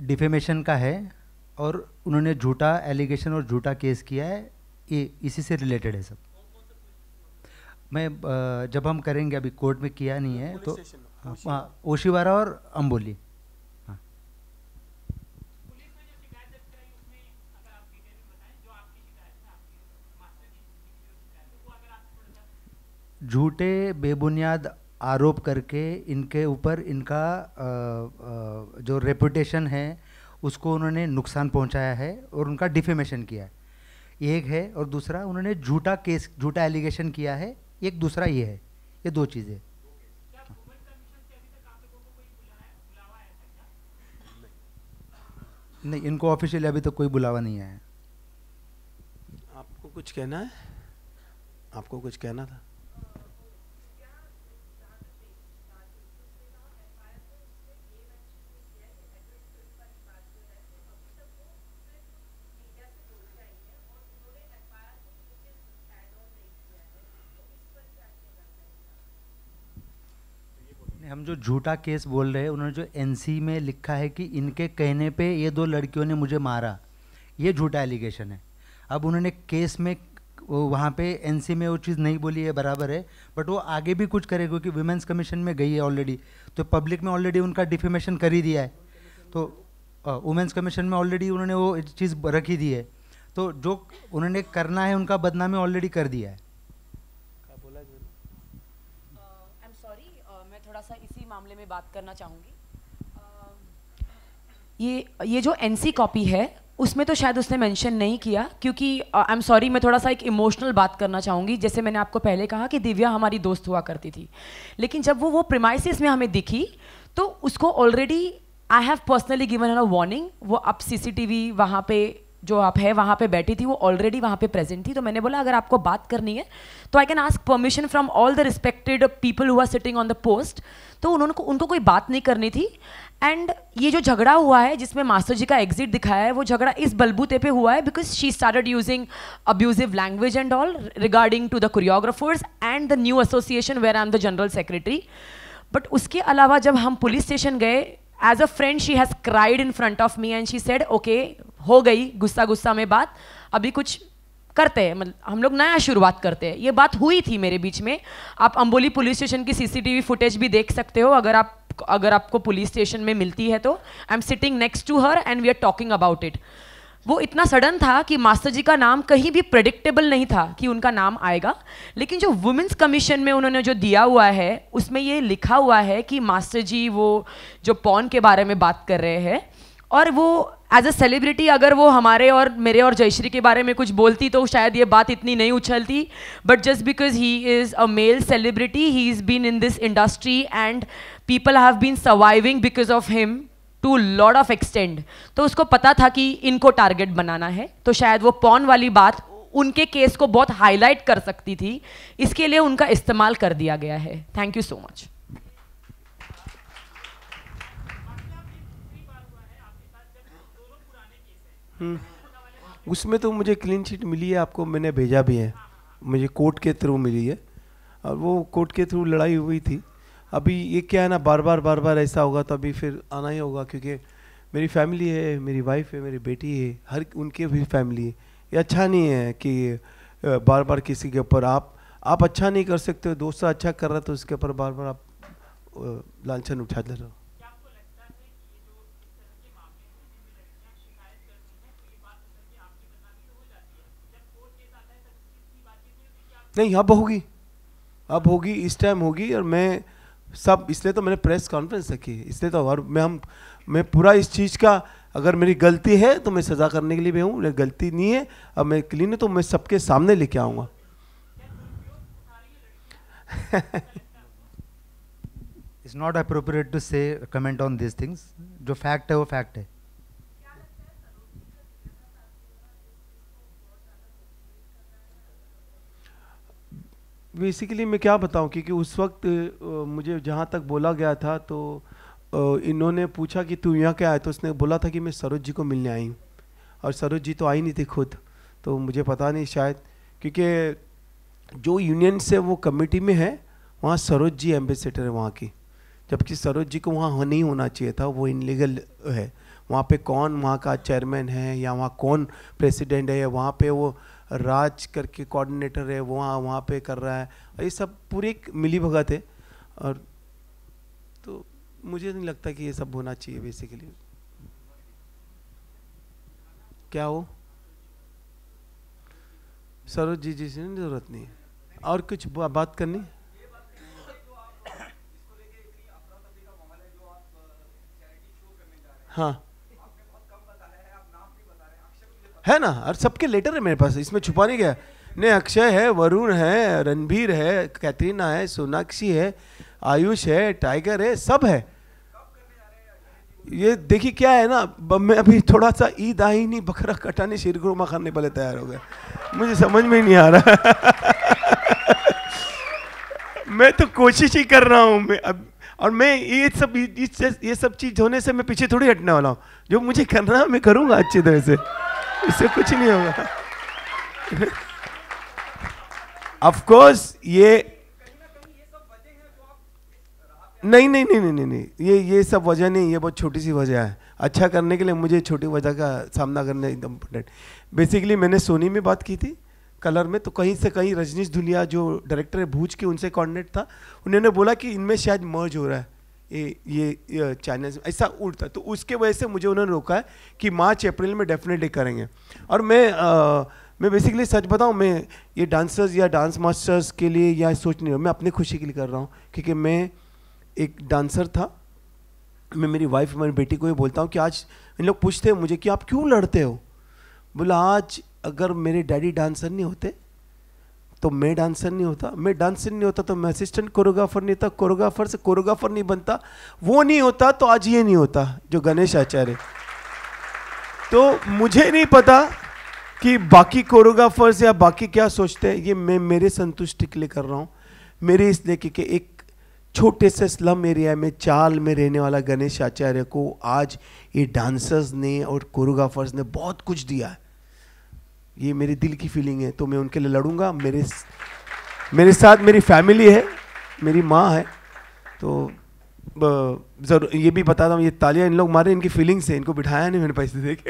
डिफेमेशन का है और उन्होंने झूठा एलिगेशन और झूठा केस किया है, ये इसी से रिलेटेड है सब। मैं अ, जब हम करेंगे, अभी कोर्ट में किया नहीं है तो हाँ, हाँ, ओशिवारा और अंबोली। हाँ, झूठे बेबुनियाद आरोप करके इनके ऊपर इनका अ, अ, जो रेपुटेशन है उसको उन्होंने नुकसान पहुंचाया है और उनका डिफेमेशन किया है, एक है। और दूसरा उन्होंने झूठा केस, झूठा एलिगेशन किया है, एक दूसरा ये है। ये दो चीज़ें। नहीं, इनको ऑफिशियली अभी तक कोई बुलावा नहीं आया है। आपको कुछ कहना है? आपको कुछ कहना था? हम जो झूठा केस बोल रहे हैं, उन्होंने जो एनसी में लिखा है कि इनके कहने पे ये दो लड़कियों ने मुझे मारा, ये झूठा एलिगेशन है। अब उन्होंने केस में वहाँ पे एनसी में वो चीज़ नहीं बोली है, बराबर है, बट वो आगे भी कुछ करेगा क्योंकि वुमेंस कमीशन में गई है ऑलरेडी, तो पब्लिक में ऑलरेडी उनका डिफेमेशन कर ही दिया है। तो वुमेंस कमीशन में ऑलरेडी उन्होंने वो चीज़ रखी दी है, तो जो उन्होंने करना है उनका बदनामी ऑलरेडी कर दिया है। थोड़ा सा इसी मामले में बात करना चाहूँगी। ये ये जो एनसी कॉपी है उसमें तो शायद उसने मेंशन नहीं किया, क्योंकि आई एम सॉरी, मैं थोड़ा सा एक इमोशनल बात करना चाहूँगी। जैसे मैंने आपको पहले कहा कि दिव्या हमारी दोस्त हुआ करती थी, लेकिन जब वो वो प्रीमाइसेस में हमें दिखी तो उसको already I have personally given her a warning. वो अब सीसीटीवी वहाँ पे जो आप है वहाँ पे बैठी थी, वो ऑलरेडी वहाँ पे प्रेजेंट थी। तो मैंने बोला अगर आपको बात करनी है तो I can ask permission from all the respected people who are sitting on the post. तो उन्होंने उनको कोई बात नहीं करनी थी। एंड ये जो झगड़ा हुआ है जिसमें मास्टर जी का एग्जिट दिखाया है, वो झगड़ा इस बलबूते पे हुआ है because she started using abusive language and all regarding to the choreographers and the new association where I am the general secretary. But उसके अलावा जब हम पुलिस स्टेशन गए, as a friend she has cried in front of me and she said okay, हो गई गुस्सा गुस्सा में बात, अभी कुछ करते हैं, मतलब हम लोग नया शुरुआत करते हैं। ये बात हुई थी मेरे बीच में। आप अंबोली पुलिस स्टेशन की सीसीटीवी फुटेज भी देख सकते हो अगर आप अगर आपको पुलिस स्टेशन में मिलती है तो। I am sitting next to her and we are talking about it. वो इतना सडन था कि मास्टर जी का नाम कहीं भी प्रेडिक्टेबल नहीं था कि उनका नाम आएगा, लेकिन जो वुमेंस कमीशन में उन्होंने जो दिया हुआ है उसमें ये लिखा हुआ है कि मास्टर जी वो जो पॉन के बारे में बात कर रहे हैं, और वो एज अ सेलिब्रिटी अगर वो हमारे और मेरे और जयश्री के बारे में कुछ बोलती तो शायद ये बात इतनी नहीं उछलती। But just because he is a male celebrity, he is been in this industry and people have been surviving because of him to lot of extent. तो उसको पता था कि इनको टारगेट बनाना है, तो शायद वो पॉन वाली बात उनके केस को बहुत हाईलाइट कर सकती थी, इसके लिए उनका इस्तेमाल कर दिया गया है। Thank you so much. उसमें तो मुझे क्लीन शीट मिली है, आपको मैंने भेजा भी है, मुझे कोर्ट के थ्रू मिली है, और वो कोर्ट के थ्रू लड़ाई हुई थी। अभी ये क्या है ना, बार बार बार बार ऐसा होगा तो अभी फिर आना ही होगा, क्योंकि मेरी फैमिली है, मेरी वाइफ है, मेरी बेटी है, हर उनके भी फैमिली है। ये अच्छा नहीं है कि बार बार किसी के ऊपर आप आप अच्छा नहीं कर सकते हो, दोस्त अच्छा कर रहा है तो उसके ऊपर बार बार आप लांछन उठाते रहो। नहीं, अब होगी, अब होगी, इस टाइम होगी। और मैं सब इसलिए तो मैंने प्रेस कॉन्फ्रेंस रखी है, इसलिए तो। और मैं हम मैं पूरा इस चीज़ का, अगर मेरी गलती है तो मैं सज़ा करने के लिए भी हूँ, मेरी गलती नहीं है, अब मैं क्लीन है तो मैं सबके सामने लेके आऊँगा। It's not appropriate to say comment on this things. जो फैक्ट है वो फैक्ट है। बेसिकली मैं क्या बताऊं, क्योंकि उस वक्त मुझे जहाँ तक बोला गया था तो इन्होंने पूछा कि तू यहाँ क्या आया, तो उसने बोला था कि मैं सरोज जी को मिलने आई हूँ, और सरोज जी तो आई नहीं थी खुद, तो मुझे पता नहीं, शायद क्योंकि जो यूनियन से वो कमेटी में है वहाँ सरोज जी एम्बेसडर है वहाँ की, जबकि सरोज जी को वहाँ नहीं होना चाहिए था, वो इनलीगल है। वहाँ पे कौन वहाँ का चेयरमैन है या वहाँ कौन प्रेसिडेंट है या वहाँ पे वो राज करके कोऑर्डिनेटर है वहाँ वहाँ पे कर रहा है, ये सब पूरी एक मिली भगत है। और तो मुझे नहीं लगता कि ये सब होना चाहिए बेसिकली। क्या हो सरोज जी जी से जरूरत नहीं है। और कुछ बात करनी हाँ है ना, और सबके लेटर है मेरे पास, इसमें छुपा नहीं गया। नहीं, अक्षय है, वरुण है, रणबीर है, कैटरीना है, सोनाक्षी है, आयुष है, टाइगर है, सब है। ये देखिए क्या है ना, मैं अभी थोड़ा सा ईद आई नहीं, बकरा कटाने शीरकुरमा खाने पहले तैयार हो गए, मुझे समझ में नहीं आ रहा। मैं तो कोशिश ही कर रहा हूँ मैं अब, और मैं ये सब ये सब चीज होने से मैं पीछे थोड़ी हटने वाला हूँ। जो मुझे करना है मैं करूँगा अच्छी तरह से, इससे कुछ नहीं होगा। ऑफ कोर्स ये नहीं नहीं नहीं नहीं नहीं ये ये सब वजह नहीं, ये बहुत छोटी सी वजह है। अच्छा करने के लिए मुझे छोटी वजह का सामना करना एकदम इम्पोर्टेंट। बेसिकली मैंने सोनी में बात की थी कलर में, तो कहीं से कहीं रजनीश धुलिया जो डायरेक्टर है भूज के, उनसे कॉर्डिनेट था, उन्होंने बोला कि इनमें शायद मर्ज हो रहा है ये ये चैनल, ऐसा उड़ता, तो उसके वजह से मुझे उन्होंने रोका है कि मार्च अप्रैल में डेफिनेटली करेंगे। और मैं आ, मैं बेसिकली सच बताऊं, मैं ये डांसर्स या डांस मास्टर्स के लिए या सोच नहीं रहा, मैं अपनी खुशी के लिए कर रहा हूँ, क्योंकि मैं एक डांसर था। मैं मेरी वाइफ मेरी बेटी को ये बोलता हूँ कि आज इन लोग पूछते हैं मुझे कि आप क्यों लड़ते हो, बोला आज अगर मेरे डैडी डांसर नहीं होते तो मैं डांसर नहीं होता, मैं डांसर नहीं होता तो मैं असिस्टेंट कोरियोग्राफर नहीं था, कोरियोग्राफर से कोरियोग्राफर नहीं बनता, वो नहीं होता तो आज ये नहीं होता जो गणेश आचार्य। तो मुझे नहीं पता कि बाकी कोरियोग्राफर्स या बाकी क्या सोचते हैं, ये मैं मेरे संतुष्टि के लिए कर रहा हूँ। मेरे इसलिए कि एक छोटे से स्लम एरिया में चाल में रहने वाला गणेश आचार्य को आज ये डांसर्स ने और कोरियोग्राफर्स ने बहुत कुछ दिया है, ये मेरे दिल की फीलिंग है, तो मैं उनके लिए लड़ूंगा। मेरे मेरे साथ मेरी फैमिली है, मेरी माँ है, तो जरूर ये भी बताता हूँ, ये तालियां इन लोग मारे इनकी फीलिंग से, इनको बिठाया नहीं मैंने पैसे देके।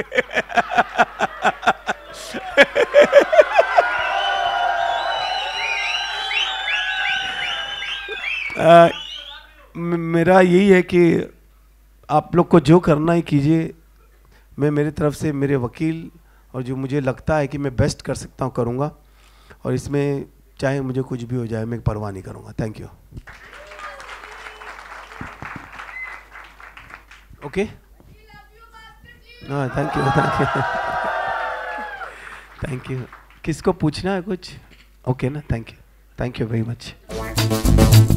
आ, मेरा यही है कि आप लोग को जो करना है कीजिए, मैं मेरी तरफ से मेरे वकील और जो मुझे लगता है कि मैं बेस्ट कर सकता हूँ करूँगा, और इसमें चाहे मुझे कुछ भी हो जाए मैं परवाह नहीं करूँगा। Thank you. ओके, हाँ thank you thank you thank you. किसको पूछना है कुछ? ओके ना, thank you thank you very much.